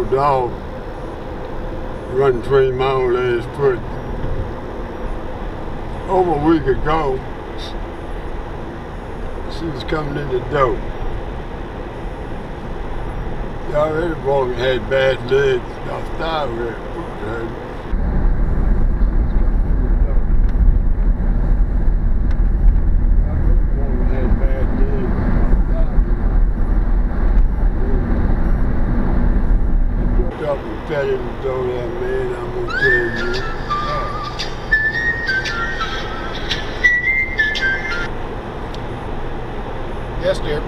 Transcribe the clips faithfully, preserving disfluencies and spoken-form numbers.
dog running between my own legs foot. Over a week ago, she was coming in the door. She already walking, had bad legs. I started with her. Up and fell in the door there, man, I'm gonna tell you. Yes, dear.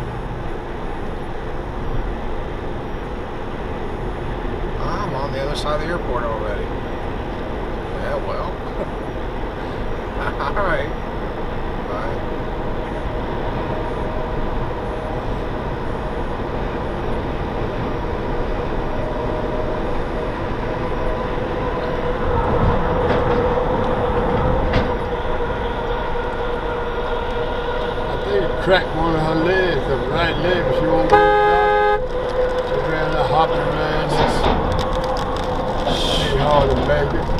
I'm on the other side of the airport already. Yeah, well. All right. Bye. Cracked one of her legs, her right leg, but she won't go down. She ran there hopping around there. Ain't hard to make it.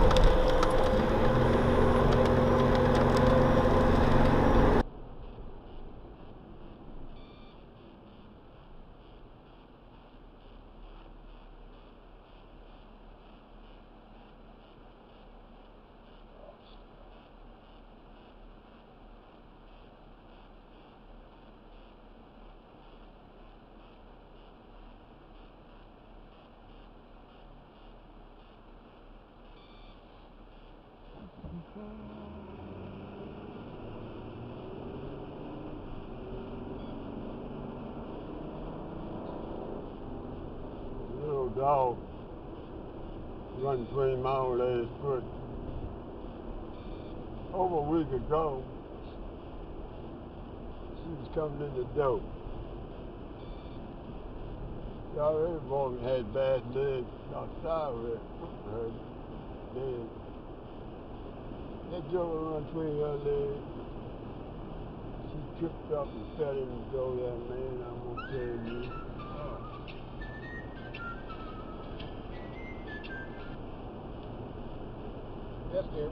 Little dog running between my own legs foot. Over a week ago, she was coming in the door. She already walking, had bad legs. I started with her legs. That joker run between her legs. She tripped up and fell in the door there, man, I'm gonna tell you. Yes, dear.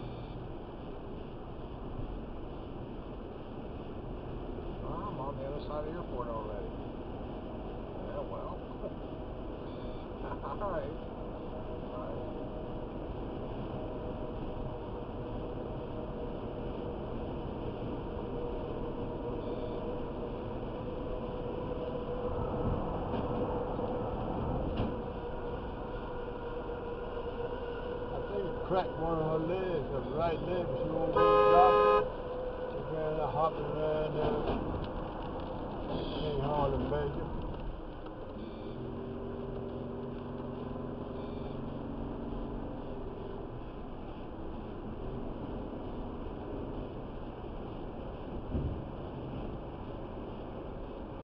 I'm on the other side of the airport already. Yeah, well. All right. Bye. Cracked one of her legs, her right leg, but she won't go to the doctor. She ran there hopping around there. Ain't hard to make it.